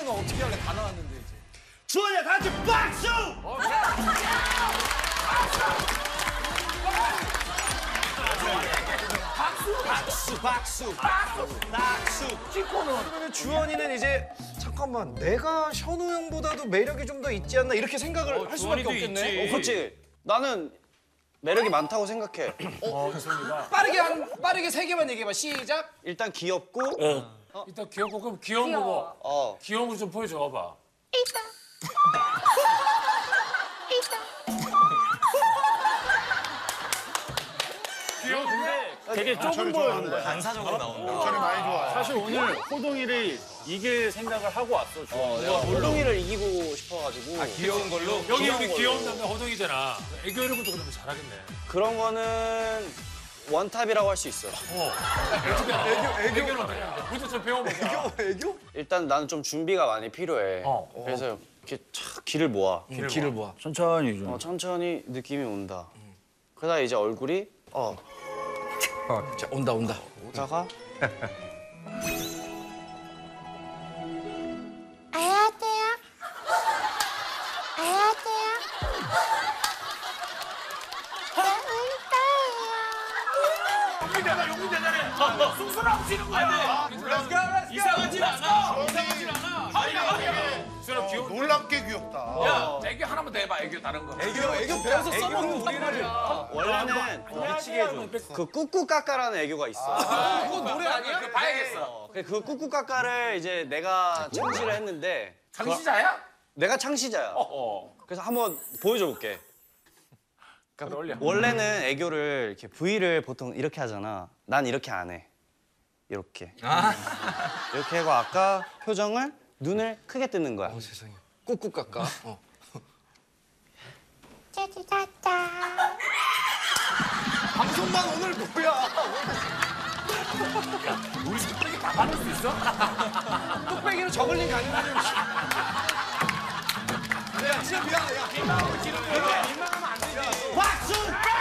주원이는 어떻게 할래? 다 나왔는데 이제. 주원이야 다 같이 박수! 박수. 그러면 주원이는 이제 잠깐만 내가 현우 형보다도 매력이 좀 더 있지 않나 이렇게 생각을 할 수밖에 없겠네. 그렇지. 나는 매력이 많다고 생각해. 빠르게 세 개만 얘기해봐. 시작. 일단 귀엽고. 일단 귀엽고 그럼 귀여운 거 귀여운 거 좀 보여줘봐. 귀여운데 되게 조금 보여주는 거야. 반사적으로 나온다. 목소리 많이 좋아요. 사실 오늘 호동이를 이길 생각을 하고 왔어. 내가 호동이를 이기고 싶어가지고. 귀여운 걸로. 여기 우리 귀여운 남자 호동이잖아. 애교 이런 것도 그러면 잘하겠네. 그런 거는 원탑이라고 할 수 있어. 애교는 그냥 우리도 좀 배워보자. 애교? 일단 나는 좀 준비가 많이 필요해. 그래서 이렇게 착 길을 모아. 길을 모아. 천천히 좀. 천천히 느낌이 온다. 그러다 이제 얼굴이 자, 온다. 오다가 용기 대단해. 쑥스러움 지는 거야. 이상하진 않아. 놀랍게 귀엽다. 야, 애교 하나만 더 해봐. 애교 다른 거. 애교 배워서 써먹는 우리를. 원래는 미치게 해줘. 그 꾹꾹까까라는 애교가 있어. 그거 노래 아니야? 그거 봐야겠어. 그 꾹꾹까까를 이제 내가 창시를 했는데 장시자야? 내가 창시자야. 그래서 한번 보여줘 볼게. 그러니까 원래는 애교를 이렇게 V를 보통 이렇게 하잖아. 난 이렇게 안 해. 이렇게. 이렇게 하고 아까 표정을 눈을 크게 뜨는 거야. 세상에. 꾹꾹 깎아. 방송만 오늘 뭐야? 우리 뚝배기 다 받을 수 있어? 뚝배기로 저글링 가능하면. 야, 진짜 미안해. 야, 민망하면 안 되지. 박수!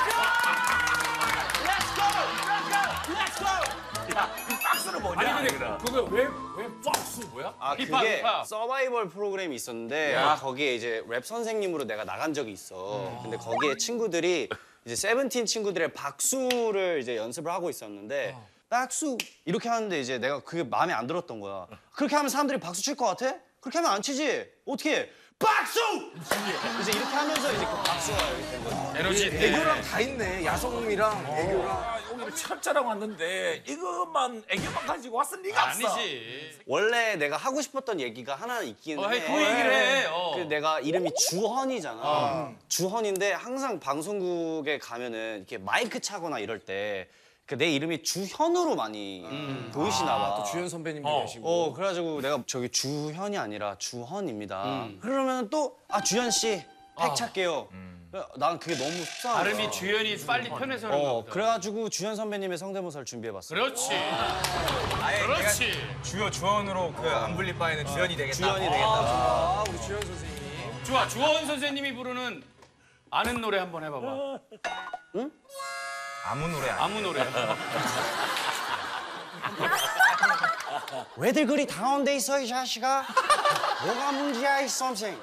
이 박스는 뭐냐? 아니 근데 그거 왜 박스 뭐야? 그게 서바이벌 프로그램이 있었는데 거기에 이제 랩 선생님으로 내가 나간 적이 있어. 근데 거기에 친구들이 이제 세븐틴 친구들의 박수를 이제 연습을 하고 있었는데 박수 이렇게 하는데 이제 내가 그게 마음에 안 들었던 거야. 그렇게 하면 사람들이 박수 칠 것 같아? 그렇게 하면 안 치지. 어떻게 해? 박수! 이제 이렇게 하면서 이제 그 박수가 이렇게 된 거야. 에너지 애교랑 다 있네. 야성미랑 애교랑. 여기를 촬영하러 왔는데 이것만 애교만 가지고 왔을 리가 없어. 아니지. 원래 내가 하고 싶었던 얘기가 하나 있기는 해. 그 얘기를 해. 그 내가 이름이 주헌이잖아. 주헌인데 항상 방송국에 가면은 이렇게 마이크 차거나 이럴 때 내 이름이 주현으로 많이 보이시나 봐. 또 주현 선배님도 계시고. 그래가지고 내가 저기 주현이 아니라 주헌입니다. 그러면 또 주현 씨 팩 찰게요. 난 그게 너무 속상한 거야. 발음이 주연이 빨리 편해서 그런 거. 그래가지고 주현 선배님의 성대모사를 준비해봤어. 그렇지. 아예 그렇지. 주원으로 그 안 불릴 바에는 주연이 되겠다. 주현이 되겠다. 우리 주현 선생님. 좋아. 주원 선생님이 부르는 아는 노래 한번 해봐봐. 아무 노래 아니야. 아무 노래. 왜들 그리 다운돼 있어 이 자식아? 뭐가 문제야 이 썸생?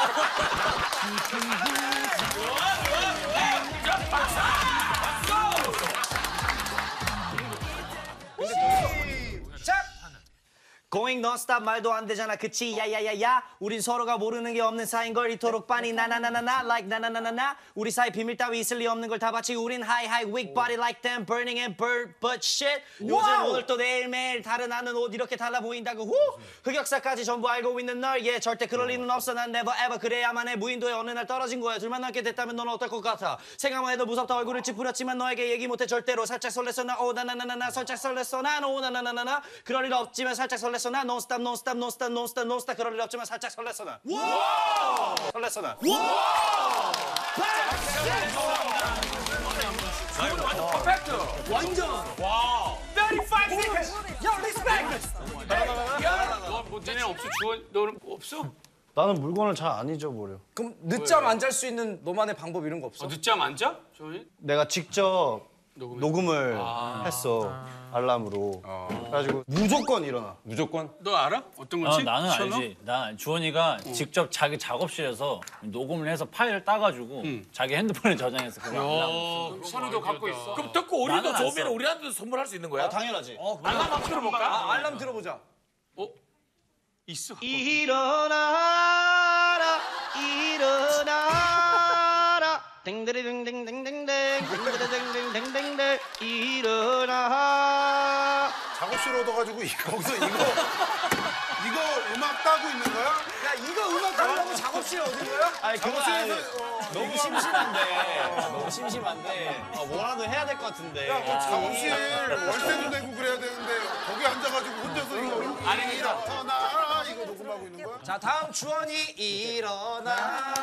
Going non-stop 말도 안 되잖아 그치 야야야야 우린 서로가 모르는 게 없는 사이인 걸 이토록 빤히 나나나나나 like 나나나나나 우리 사이 비밀 따위 있을 리 없는 걸 다 바치 우린 high high weak body like them burning and burn but shit 요즘 오늘 또 내일 매일 다른 하는 옷 이렇게 달라 보인다고 후 흑역사까지 전부 알고 있는 널 절대 그럴 리는 없어 난 never ever 그래야만 해 무인도에 어느 날 떨어진 거야 둘만 남게 됐다면 넌 어떨 것 같아 생각만 해도 무섭다 얼굴을 찌푸렸지만 너에게 얘기 못해 절대로 살짝 설렜어 나 오 나나나나나 살짝 설렜어 난 오 나나나나나 그럴 일 없지만 살짝 설렜어 나 non-stop non-stop non-stop non-stop non-stop 그럴 일 없지만 살짝 설렜어 나 설렜어 나 퍼펙트. 완전. 와. 35 seconds. Yo, respect. 너뭐 너네 없어? 주원 너는 없어? 나는 물건을 잘 안 잊어버려 그럼 늦잠 안 잘 수 있는 너만의 방법 이런 거 없어? 늦잠 안 자? 주원이? 내가 직접 녹음을 했어 알람으로. 그래가지고 무조건 일어나. 무조건? 너 알아? 어떤 건지? 나는 션호? 알지. 나 주원이가 직접 자기 작업실에서 녹음을 해서 파일을 따가지고 자기 핸드폰에 저장해서 그거 알람. 션우도 갖고 있어. 그럼 듣고 우리도 나는 안 좋으면 써. 우리한테도 선물할 수 있는 거야? 당연하지. 알람 한번 들어볼까? 알람 들어보자. 있어. 일어나라 일어나라 댕댕댕댕댕댕댕 댕댕댕댕댕댕 일어나. 작업실 얻어가지고 거기서 이거 음악 따고 있는 거야? 야 이거 음악 하려고 작업실에 어딘 거야? 아니 그거 아니 작업실에서 너무 심심한데 너무 심심한데 뭐라도 해야 될 것 같은데. 작업실 월세도 내고 그래야 되는데 거기 앉아가지고 혼자서 이거 일어나 이거 녹음하고 있는 거야? 자 다음 주원이 일어나.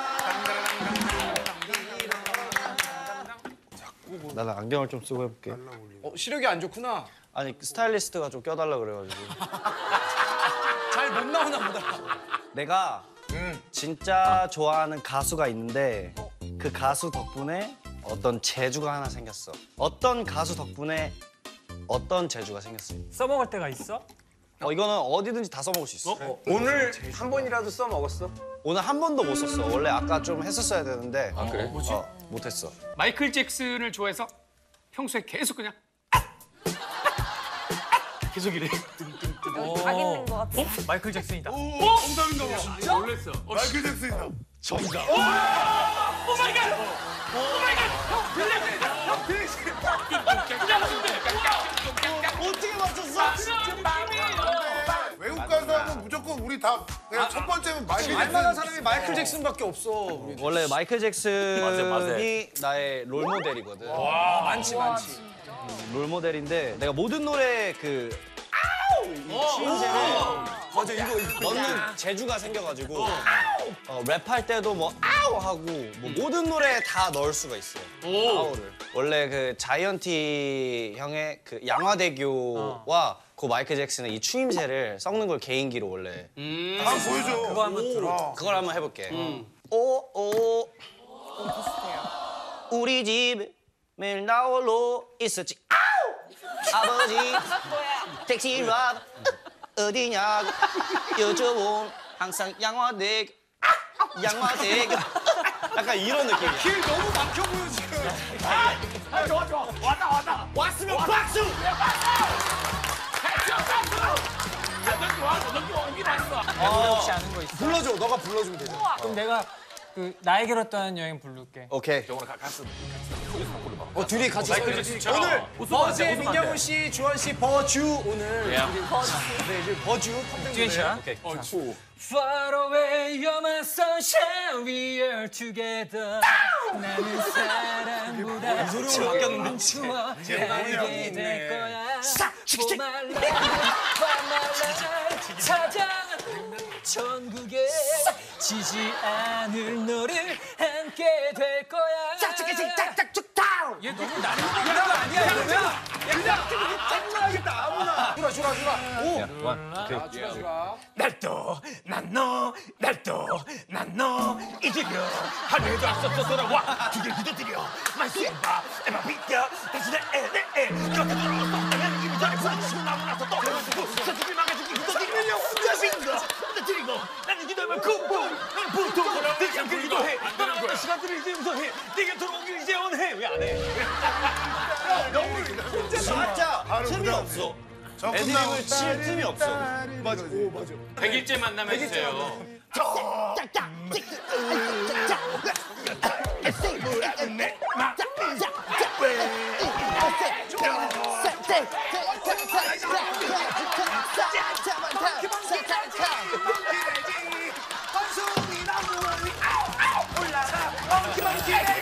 나는 안경을 좀 쓰고 해볼게. 시력이 안 좋구나. 아니 스타일리스트가 좀 껴달라 그래가지고. 잘 못 나오나 보다. 내가 진짜 좋아하는 가수가 있는데 그 가수 덕분에 어떤 재주가 하나 생겼어. 어떤 가수 덕분에 어떤 재주가 생겼어. 써먹을 때가 있어? 이거는 어디든지 다 써먹을 수 있어. 오늘 한 번이라도 써 먹었어? 오늘 한 번도 못 썼어. 원래 아까 좀 했었어야 되는데. 그래? 뭐지? 못했어. 마이클 잭슨을 좋아해서 평소에 계속 그냥 계속 이래. 각 있는 것 같아. 마이클 잭슨이다. 정답인가 봐. 놀랬어. 마이클 잭슨이다. 어떻게 맞췄어? 외국 가수 하면 무조건 우리 다 그냥 첫 번째는 마이클 알만한 잭슨. 사람이 마이클 잭슨밖에 없어. 우리. 원래 마이클 잭슨이 맞아. 나의 롤 모델이거든. 많지 많지. 롤 모델인데 내가 모든 노래 그 아우 이 추임새를 맞아 이거 넣는 재주가 생겨가지고 랩할 때도 뭐 아우 하고 뭐 모든 노래에 다 넣을 수가 있어요. 아우를. 원래 그 자이언티 형의 그 양화대교와 그 마이클 잭슨의 이 추임새를 섞는 걸 개인기로 원래. 한번 보여줘. 그거 한번 들어. 그걸 한번 해볼게. 오오 우리 집 매일 나 홀로 있었지. 아우 아버지 택시 랍 어디냐고 여쭤본 항상 양화대교 양화대교 약간 이런 느낌이야. 길 너무 막혀 보여 지금. 좋아. 왔다. 왔으면 박수! 너 좋아하고 너 좋아하긴 했어. 혹시 아는 거 있어? 불러줘. 너가 불러주면 되잖아. 그럼 내가 그 나에게로 떠나는 여행 부를게. 오케이. 둘이 같이 마이클 서 잭슨처럼. 오늘 웃으면 안 돼, 버즈의 웃으면 안 민경훈 돼. 씨, 주원 씨 버주 오늘. 야. 네 이제 버주 듀엣 씨야? 오케이. Far away, you're my sunshine, we are together. 나는 사랑보다 좋은 추억 알게 될 거야. For my life, for my life, 찾아가는 전국에 지지 않을 너를 함께 될 거야. 얘 너무 나를 뽑는 거 아니야 이러면? 짜증나겠다 아무나. 주라. 난너 잊으려 하늘도 앞서서 돌아와 두개 굳어들여 말씀봐 에바 비켜 다시 내 그렇게 돌아왔어 나는 이미 전에 부딪히고 나고 나서 또 서주기 망가지기 굳어들여 혼자 빈거 흔들리고 나는 기도하면 쿵쿵 나는 보통 내게 함께 기도해 너는 시간들을 이제 용서해 내게 돌아오길 이제 원해 왜 안 해? 진짜 틈이 없어. 애드립을 칠 틈이 없어. 맞아. 100일째 만남 해주세요. 한숨이 나무를 올라가 엉키만키